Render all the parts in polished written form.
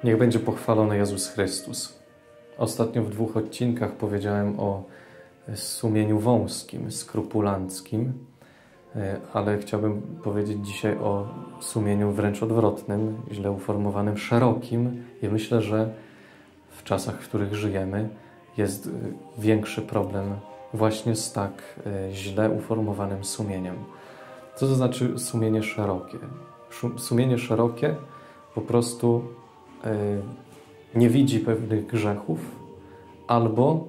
Niech będzie pochwalony Jezus Chrystus. Ostatnio w 2 odcinkach powiedziałem o sumieniu wąskim, skrupulanckim, ale chciałbym powiedzieć dzisiaj o sumieniu wręcz odwrotnym, źle uformowanym, szerokim i myślę, że w czasach, w których żyjemy, jest większy problem właśnie z tak źle uformowanym sumieniem. Co to znaczy sumienie szerokie? Sumienie szerokie po prostu nie widzi pewnych grzechów albo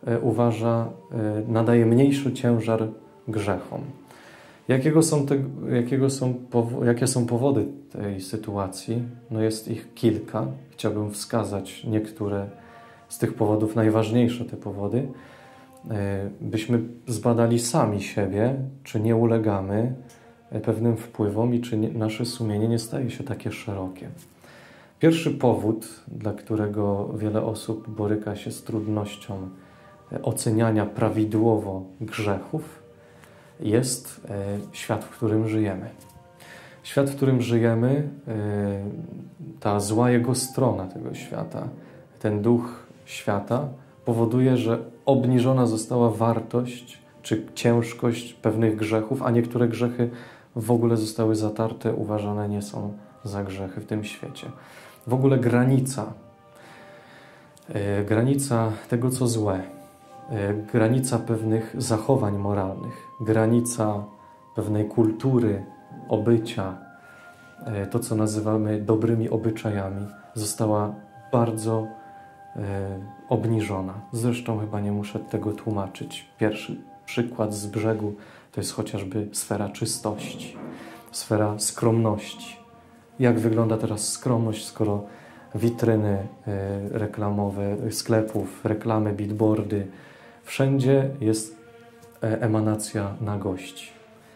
nadaje mniejszy ciężar grzechom. Jakie są powody tej sytuacji? No jest ich kilka. Chciałbym wskazać niektóre z tych powodów, najważniejsze te powody, byśmy zbadali sami siebie, czy nie ulegamy pewnym wpływom i czy nasze sumienie nie staje się takie szerokie. Pierwszy powód, dla którego wiele osób boryka się z trudnością oceniania prawidłowo grzechów, jest świat, w którym żyjemy. Świat, w którym żyjemy, ta zła jego strona tego świata, ten duch świata powoduje, że obniżona została wartość czy ciężkość pewnych grzechów, a niektóre grzechy w ogóle zostały zatarte, uważane nie są za grzechy w tym świecie. W ogóle granica tego, co złe, granica pewnych zachowań moralnych, granica pewnej kultury, obycia, to, co nazywamy dobrymi obyczajami, została bardzo obniżona. Zresztą chyba nie muszę tego tłumaczyć. Pierwszy przykład z brzegu to jest chociażby sfera czystości, sfera skromności. Jak wygląda teraz skromność, skoro witryny reklamowe sklepów, reklamy, billboardy, wszędzie jest emanacja nagości.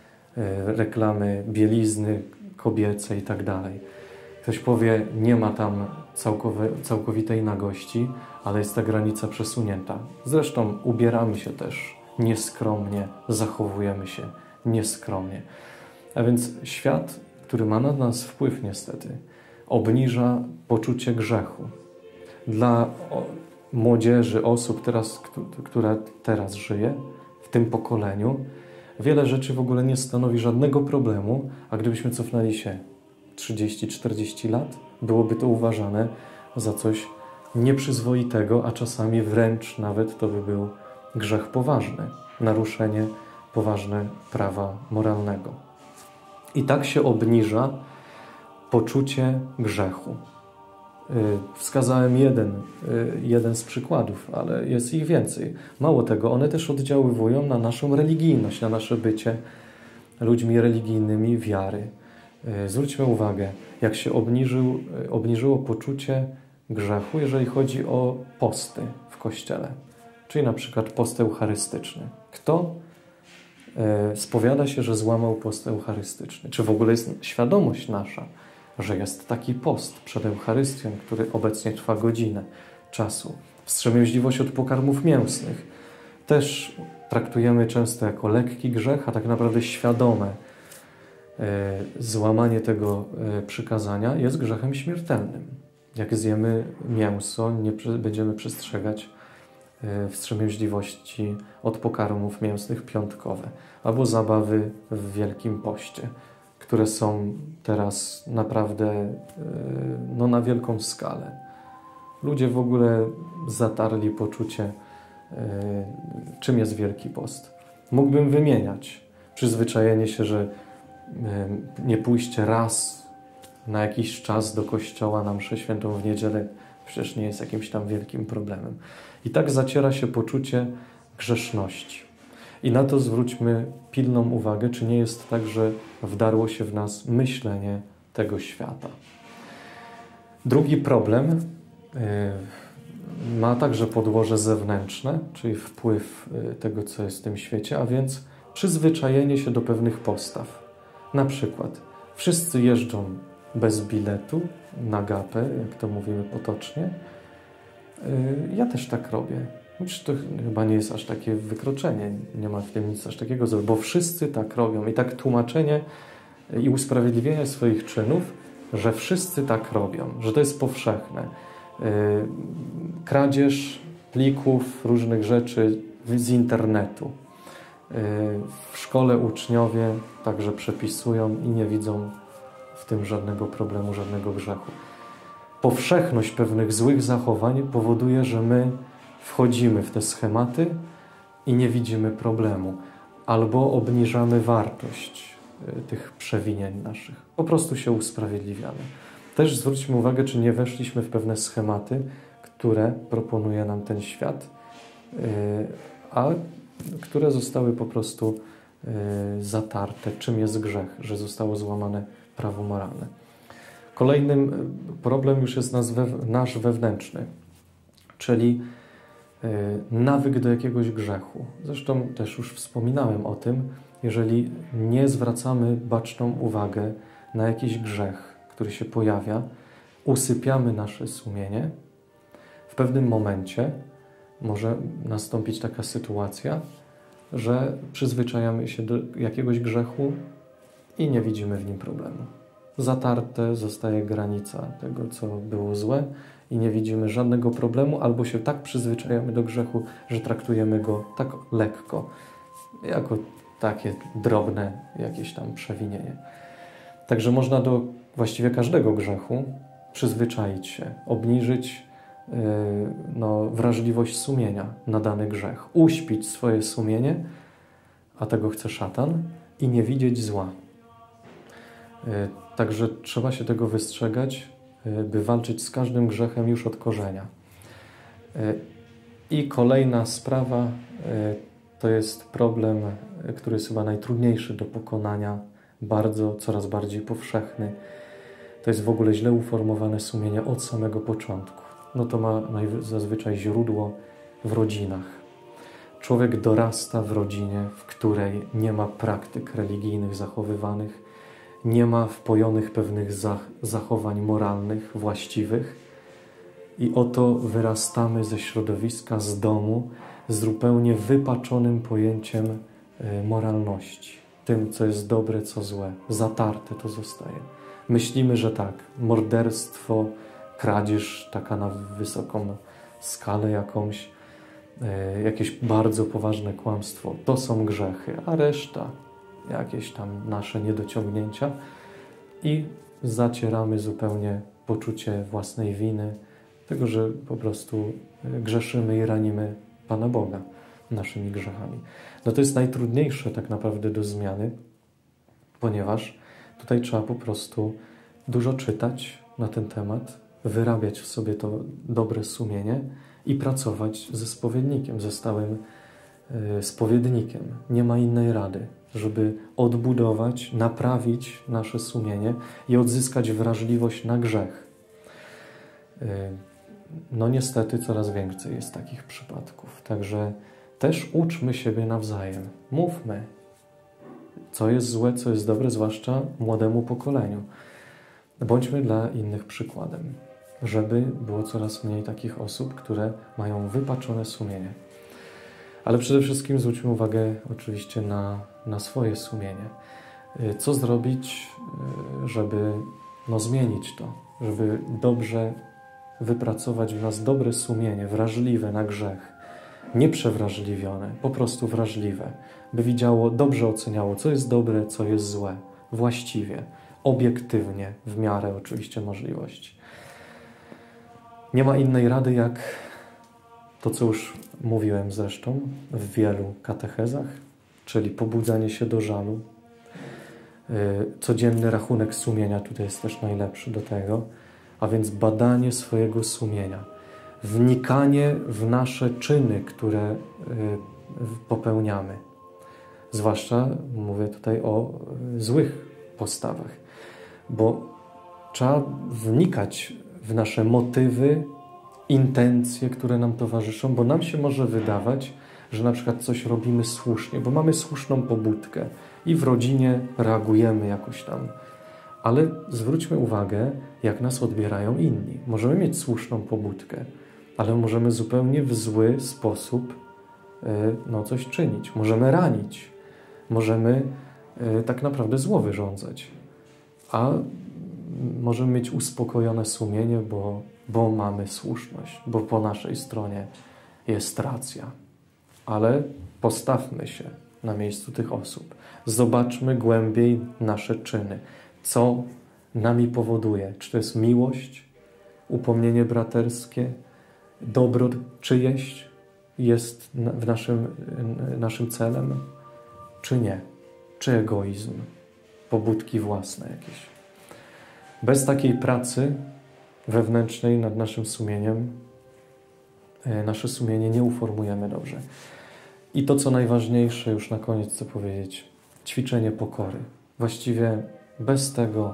Reklamy bielizny kobiece i tak dalej. Ktoś powie, nie ma tam całkowitej nagości, ale jest ta granica przesunięta. Zresztą ubieramy się też nieskromnie, zachowujemy się nieskromnie. A więc świat, który ma na nas wpływ niestety, obniża poczucie grzechu. Dla młodzieży, osób, która teraz żyje, w tym pokoleniu, wiele rzeczy w ogóle nie stanowi żadnego problemu, a gdybyśmy cofnęli się 30-40 lat, byłoby to uważane za coś nieprzyzwoitego, a czasami wręcz nawet to by był grzech poważny, naruszenie poważne prawa moralnego. I tak się obniża poczucie grzechu. Wskazałem jeden z przykładów, ale jest ich więcej. Mało tego, one też oddziaływują na naszą religijność, na nasze bycie ludźmi religijnymi wiary. Zwróćmy uwagę, jak się obniżyło poczucie grzechu, jeżeli chodzi o posty w Kościele. Czyli na przykład post eucharystyczny. Kto spowiada się, że złamał post eucharystyczny? Czy w ogóle jest świadomość nasza, że jest taki post przed Eucharystią, który obecnie trwa godzinę czasu? Wstrzemięźliwość od pokarmów mięsnych też traktujemy często jako lekki grzech, a tak naprawdę świadome złamanie tego przykazania jest grzechem śmiertelnym. Jak zjemy mięso, nie będziemy przestrzegać wstrzemięźliwości od pokarmów mięsnych piątkowe, albo zabawy w Wielkim Poście, które są teraz naprawdę na wielką skalę. Ludzie w ogóle zatarli poczucie, czym jest Wielki Post. Mógłbym wymieniać przyzwyczajenie się, że nie pójście raz na jakiś czas do kościoła na mszę świętą w niedzielę przecież nie jest jakimś tam wielkim problemem. I tak zaciera się poczucie grzeszności. I na to zwróćmy pilną uwagę, czy nie jest tak, że wdarło się w nas myślenie tego świata. Drugi problem ma także podłoże zewnętrzne, czyli wpływ tego, co jest w tym świecie, a więc przyzwyczajenie się do pewnych postaw. Na przykład wszyscy jeżdżą bez biletu na gapę, jak to mówimy potocznie. Ja też tak robię. To chyba nie jest aż takie wykroczenie, nie ma w tym nic aż takiego złego, bo wszyscy tak robią i tak tłumaczenie i usprawiedliwienie swoich czynów że wszyscy tak robią, że to jest powszechne. Kradzież plików, różnych rzeczy z internetu. W szkole uczniowie także przepisują i nie widzą w tym żadnego problemu, żadnego grzechu. Powszechność pewnych złych zachowań powoduje, że my wchodzimy w te schematy i nie widzimy problemu. Albo obniżamy wartość tych przewinień naszych. Po prostu się usprawiedliwiamy. Też zwróćmy uwagę, czy nie weszliśmy w pewne schematy, które proponuje nam ten świat, a które zostały po prostu zatarte. Czym jest grzech? Że zostało złamane prawo moralne. Kolejnym problem już jest nasz wewnętrzny, czyli nawyk do jakiegoś grzechu. Zresztą też już wspominałem o tym, jeżeli nie zwracamy baczną uwagę na jakiś grzech, który się pojawia, usypiamy nasze sumienie, w pewnym momencie może nastąpić taka sytuacja, że przyzwyczajamy się do jakiegoś grzechu i nie widzimy w nim problemu. Zatarte zostaje granica tego, co było złe i nie widzimy żadnego problemu, albo się tak przyzwyczajamy do grzechu, że traktujemy go tak lekko, jako takie drobne jakieś tam przewinienie. Także można do właściwie każdego grzechu przyzwyczaić się, obniżyć wrażliwość sumienia na dany grzech, uśpić swoje sumienie, a tego chce szatan, i nie widzieć zła. Także trzeba się tego wystrzegać, by walczyć z każdym grzechem już od korzenia. I kolejna sprawa to jest problem, który jest chyba najtrudniejszy do pokonania, coraz bardziej powszechny. To jest w ogóle źle uformowane sumienie od samego początku. No to ma zazwyczaj źródło w rodzinach. Człowiek dorasta w rodzinie, w której nie ma praktyk religijnych zachowywanych, nie ma wpojonych pewnych zachowań moralnych, właściwych, i oto wyrastamy ze środowiska, z domu, z zupełnie wypaczonym pojęciem moralności. Tym, co jest dobre, co złe. Zatarte to zostaje. Myślimy, że tak, morderstwo, kradzież taka na wysoką skalę jakąś, jakieś bardzo poważne kłamstwo, to są grzechy, a reszta jakieś tam nasze niedociągnięcia, i zacieramy zupełnie poczucie własnej winy, tego, że po prostu grzeszymy i ranimy Pana Boga naszymi grzechami. No to jest najtrudniejsze tak naprawdę do zmiany, ponieważ tutaj trzeba po prostu dużo czytać na ten temat, wyrabiać w sobie to dobre sumienie i pracować ze spowiednikiem, ze stałym spowiednikiem. Nie ma innej rady, żeby odbudować, naprawić nasze sumienie i odzyskać wrażliwość na grzech. No niestety coraz więcej jest takich przypadków. Także też uczmy siebie nawzajem. Mówmy, co jest złe, co jest dobre, zwłaszcza młodemu pokoleniu. Bądźmy dla innych przykładem, żeby było coraz mniej takich osób, które mają wypaczone sumienie. Ale przede wszystkim zwróćmy uwagę oczywiście na swoje sumienie. Co zrobić, żeby zmienić to, żeby dobrze wypracować w nas dobre sumienie, wrażliwe na grzech, nie przewrażliwione, po prostu wrażliwe, by widziało, dobrze oceniało, co jest dobre, co jest złe, właściwie, obiektywnie, w miarę oczywiście możliwości. Nie ma innej rady jak to, co już mówiłem zresztą w wielu katechezach, czyli pobudzanie się do żalu. Codzienny rachunek sumienia tutaj jest też najlepszy do tego, a więc badanie swojego sumienia, wnikanie w nasze czyny, które popełniamy. Zwłaszcza mówię tutaj o złych postawach, bo trzeba wnikać w nasze motywy, intencje, które nam towarzyszą, bo nam się może wydawać, że na przykład coś robimy słusznie, bo mamy słuszną pobudkę i w rodzinie reagujemy jakoś tam. Ale zwróćmy uwagę, jak nas odbierają inni. Możemy mieć słuszną pobudkę, ale możemy zupełnie w zły sposób coś czynić. Możemy ranić. Możemy tak naprawdę zło wyrządzać. A możemy mieć uspokojone sumienie, bo mamy słuszność, bo po naszej stronie jest racja. Ale postawmy się na miejscu tych osób. Zobaczmy głębiej nasze czyny. Co nami powoduje? Czy to jest miłość, upomnienie braterskie, dobro czyjeś jest naszym celem, czy nie? Czy egoizm, pobudki własne jakieś? Bez takiej pracy wewnętrznej nad naszym sumieniem, nasze sumienie nie uformujemy dobrze. I to, co najważniejsze, już na koniec chcę powiedzieć, ćwiczenie pokory. Właściwie bez tego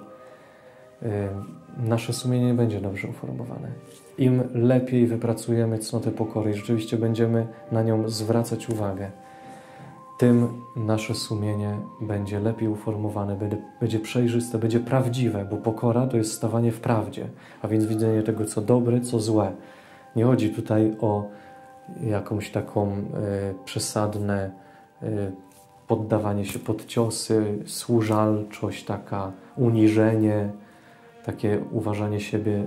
nasze sumienie nie będzie dobrze uformowane. Im lepiej wypracujemy cnotę pokory i rzeczywiście będziemy na nią zwracać uwagę, tym nasze sumienie będzie lepiej uformowane, będzie przejrzyste, będzie prawdziwe, bo pokora to jest stawanie w prawdzie, a więc widzenie tego, co dobre, co złe. Nie chodzi tutaj o jakąś taką przesadne poddawanie się pod ciosy, służalczość, taka uniżenie, takie uważanie siebie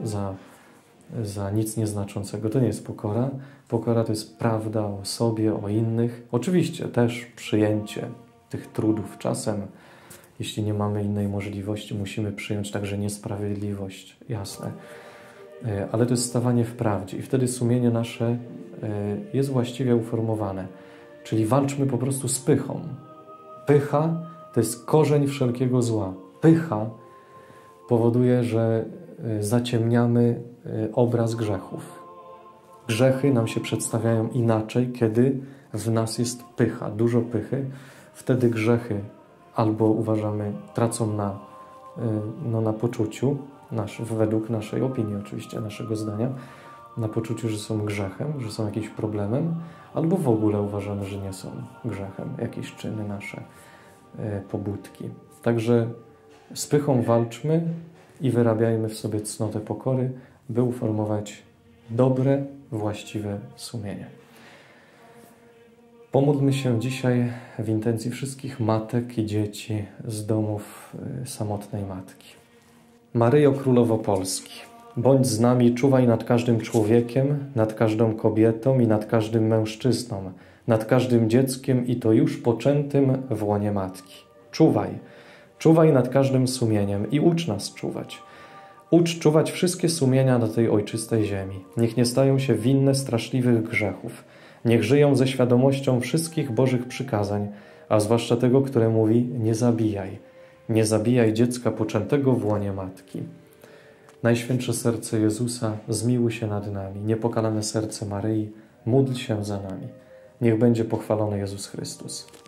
za nic nieznaczącego. To nie jest pokora. Pokora to jest prawda o sobie, o innych. Oczywiście też przyjęcie tych trudów. Czasem, jeśli nie mamy innej możliwości, musimy przyjąć także niesprawiedliwość, jasne. Ale to jest stawanie w prawdzie i wtedy sumienie nasze jest właściwie uformowane. Czyli walczmy po prostu z pychą. Pycha to jest korzeń wszelkiego zła. Pycha powoduje, że zaciemniamy obraz grzechów. Grzechy nam się przedstawiają inaczej, kiedy w nas jest pycha, dużo pychy. Wtedy grzechy albo uważamy, tracą na poczuciu, według naszej opinii oczywiście, naszego zdania, na poczuciu, że są grzechem, że są jakimś problemem, albo w ogóle uważamy, że nie są grzechem, jakieś czyny nasze, pobudki. Także z pychą walczmy i wyrabiajmy w sobie cnotę pokory, by uformować dobre, właściwe sumienie. Pomódlmy się dzisiaj w intencji wszystkich matek i dzieci z domów samotnej matki. Maryjo Królowo Polski, bądź z nami, czuwaj nad każdym człowiekiem, nad każdą kobietą i nad każdym mężczyzną, nad każdym dzieckiem i to już poczętym w łonie matki. Czuwaj nad każdym sumieniem i ucz nas czuwać. Ucz czuwać wszystkie sumienia na tej ojczystej ziemi. Niech nie stają się winne straszliwych grzechów. Niech żyją ze świadomością wszystkich Bożych przykazań, a zwłaszcza tego, które mówi: nie zabijaj. Nie zabijaj dziecka poczętego w łonie matki. Najświętsze serce Jezusa, zmiłuj się nad nami. Niepokalane serce Maryi, módl się za nami. Niech będzie pochwalony Jezus Chrystus.